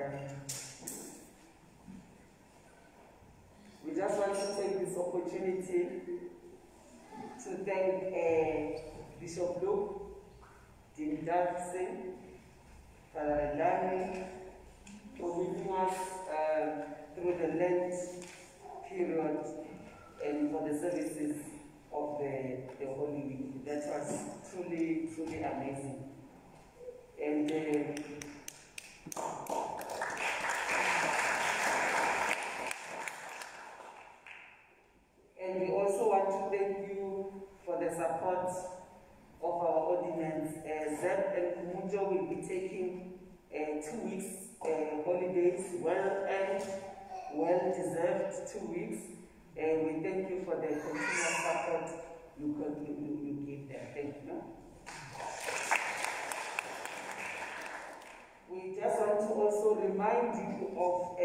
We just want to take this opportunity to thank Bishop Luke, Dean Dalcy, Father Dlamini, for leading us through the Lent period and for the services of the Holy Week. That was truly, truly amazing. And we also want to thank you for the support of our ordinance. Zeb and Kumujo will be taking 2 weeks holidays, well-earned, well-deserved 2 weeks. We thank you for the continuous support you give them. Thank you. We just want to also remind you of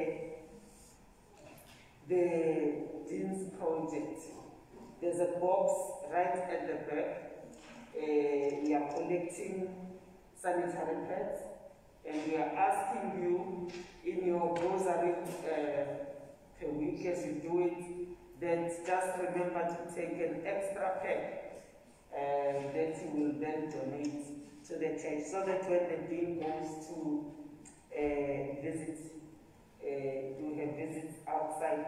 the Dean's Project. There's a box right at the back. We are collecting sanitary pads, and we are asking you in your grocery per week as you do it, that just remember to take an extra pack that you will then donate to the church, so that when the Dean goes to visit, do her visits outside,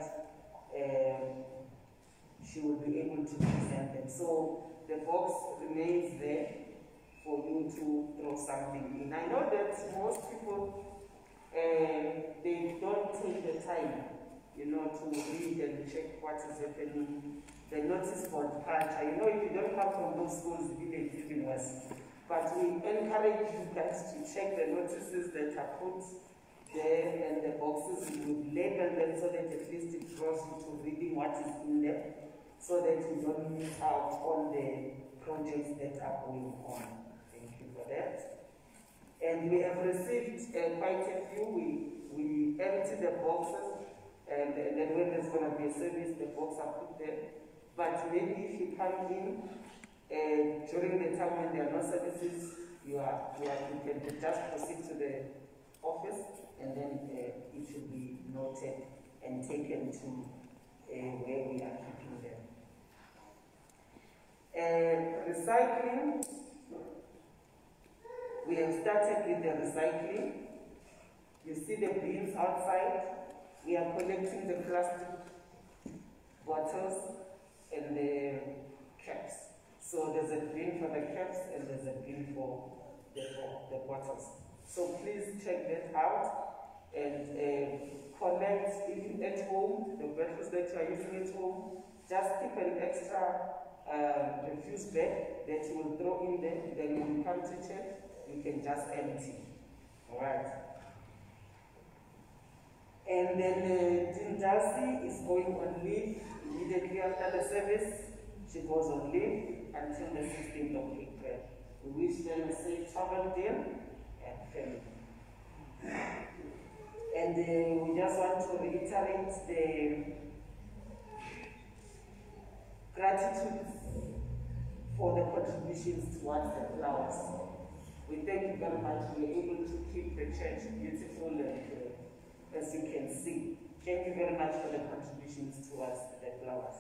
she will be able to present them. So the box remains there for you to throw something in. I know that most people, they don't take the time, to read and check what is happening. The notice board culture, if you don't come from those schools, it's even worse. But we encourage you guys to check the notices that are put there, and the boxes, you would label them so that at least it draws you to reading what is in them, so that you don't miss out on the projects that are going on. Thank you for that. And we have received quite a few. We empty the boxes, and then when there's going to be a service, the boxes are put there. but maybe if you come in during the time when there are no services, you can just proceed to the office, and then it should be noted and taken to where we are keeping them. Recycling. We have started with the recycling. You see the bins outside. We are collecting the plastic bottles and the caps. So there's a bin for the caps and there's a bin for the bottles. So please check that out and collect, even at home, the bottles that you are using at home. Just keep an extra refuse bag that you will throw in there. Then when you come to church, you can just empty. All right. And then Dalcy is going on leave immediately after the service. She goes on leave until the 16th of April. We wish them a safe travel there and family. And we just want to reiterate the gratitude for the contributions towards the flowers. We thank you very much. We are able to keep the church beautiful and as you can see. Thank you very much for the contributions towards the flowers.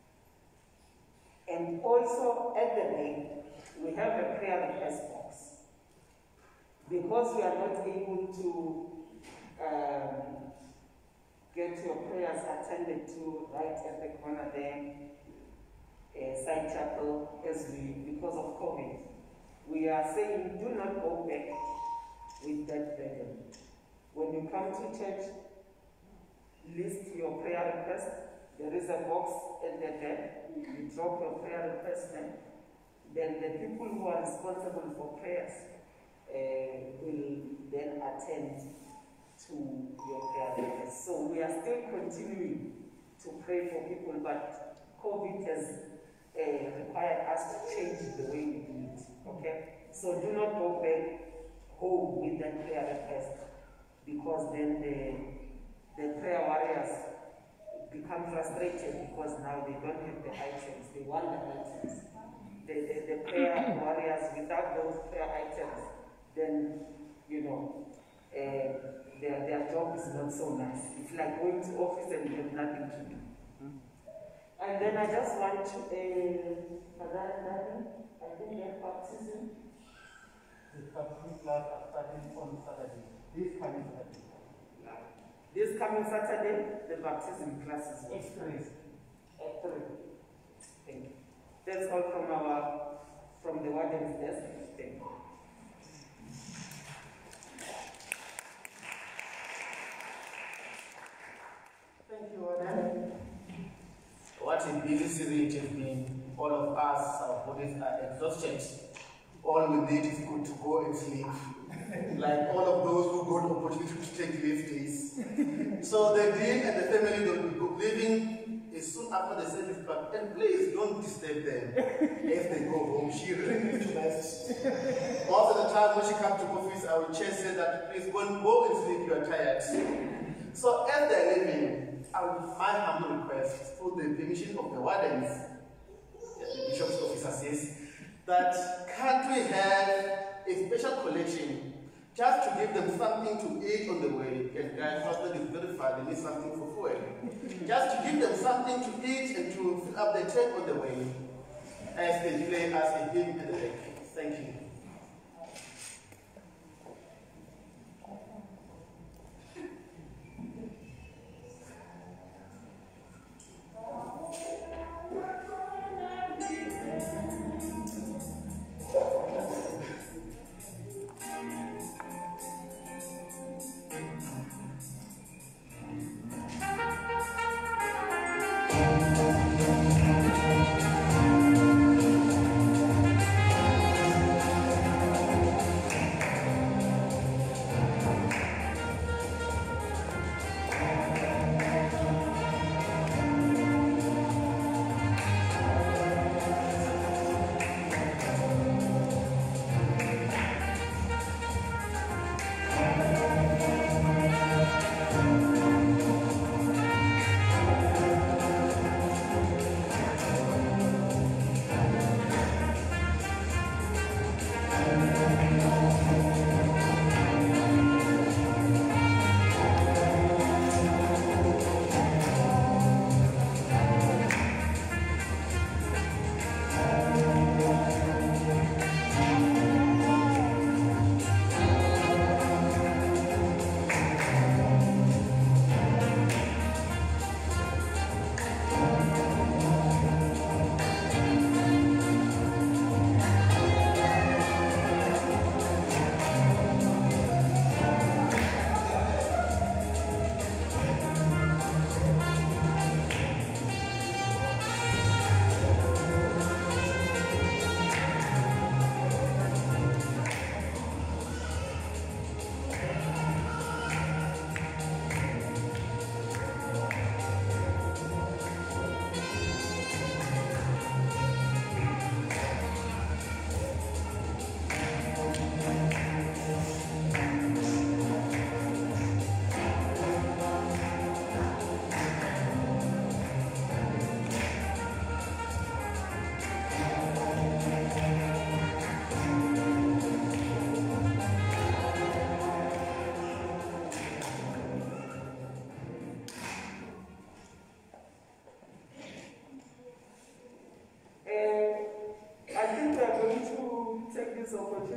And also at the back, we have a prayer request box. Because we are not able to get your prayers attended to right at the corner there, side chapel, because of COVID, we are saying do not go back with that burden. When you come to church, list your prayer request. There is a box at the back. You drop your prayer request there. Then the people who are responsible for prayers will then attend to your prayer request. So we are still continuing to pray for people, but COVID has required us to change the way we do it. Okay? So do not go back home with that prayer request, because then the prayer warriors become frustrated because now they don't have the items. They want the items. The prayer warriors, without those prayer items, then, you know, their job is not so nice. It's like going to office and you have nothing to do. And then I just want to, I think their baptism. The baptism class are starting on Saturday. This coming Saturday. This coming Saturday, the baptism classes will At 3. At 3. Thank you. That's all from the warden's desk. Thank you. Thank you, Warden. What a busy season it has been. All of us, our bodies are exhausted. All we need is good to go and sleep. Like all of those who got the opportunity to take these days. So the dean and the family will be leaving as soon after the service, but and please don't disturb them as they go home. She really needs to rest. Most of the time when she comes to office, I will just say that please go and sleep, you are tired. So as they're leaving, my humble request, through the permission of the wardens, the bishop's officer says, that can't we have a special collection just to give them something to eat on the way? And guys, husband is very far, they need something for food. Just to give them something to eat and to fill up the tank on the way, as they play us a hymn at the back. Thank you.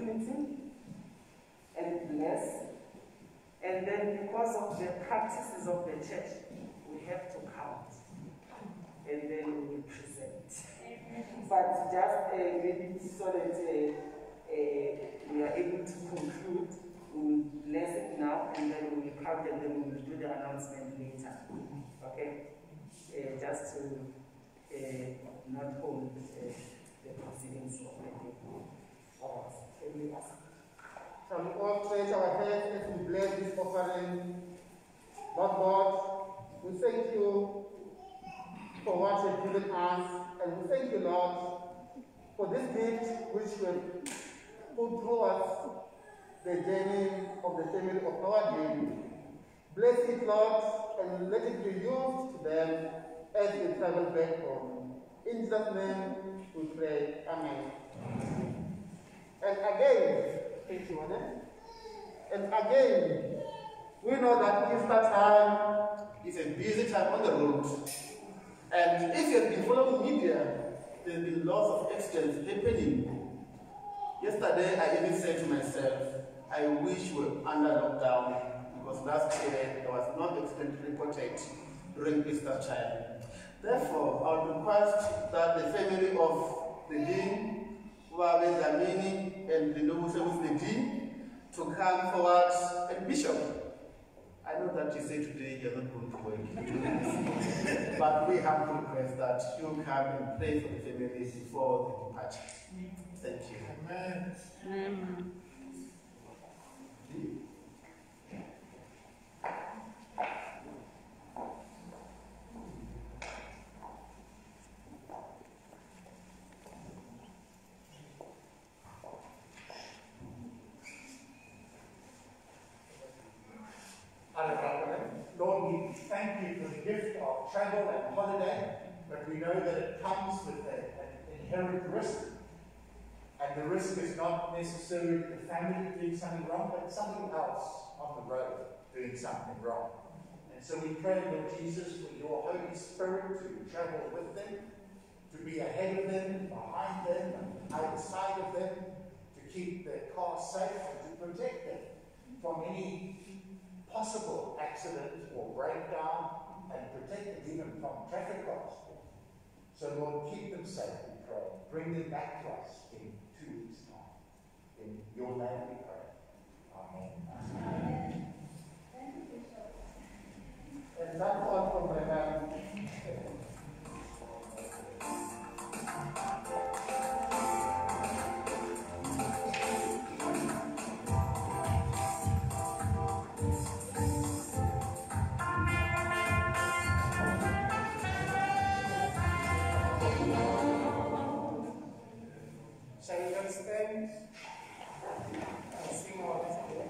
opportunity and bless. And then because of the practices of the church, we have to count. And then we will present. But just maybe so that we are able to conclude, we will bless it now, and then we will count, and then we will do the announcement later. Okay? Just to not hold the proceedings of the day. Can we ask? Shall we all stretch our hands as we bless this offering? Lord God, we thank you for what you have given us, and we thank you, Lord, for this gift which you have put through us, the journey of the family of our journey. Bless it, Lord, and let it be used to them as we travel back home. In Jesus' name we pray. Amen. And again, thank you, Anna. And again, we know that Easter time is a busy time on the road. And if you have been following media, there have been lots of accidents happening. Yesterday, I even said to myself, I wish we were under lockdown, because last year there was no accident reported during Easter time. Therefore, I would request that the family of the Dean, Revd Dlamini, and the noble service the Dean, to come forward. And Bishop, I know that you say today you're not going to work, but we have to request that you come and pray for the families before the departure. Thank you. Amen. Amen. Lord, we thank you for the gift of travel and holiday, but we know that it comes with an inherent risk. And the risk is not necessarily the family doing something wrong, but somebody else on the road doing something wrong. And so we pray, Lord Jesus, for your Holy Spirit to travel with them, to be ahead of them, behind them, and either side of them, to keep their car safe and to protect them from any possible accident or breakdown, and protect them even from traffic accidents. So Lord, keep them safe, we pray. Bring them back to us in 2 weeks' time. In your name we pray. Amen. Amen. Thank you, Bishop. And that's all from my man. Shall we just stand and sing our song?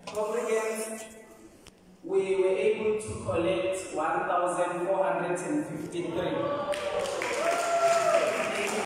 Congregants, we were able to collect 1,453.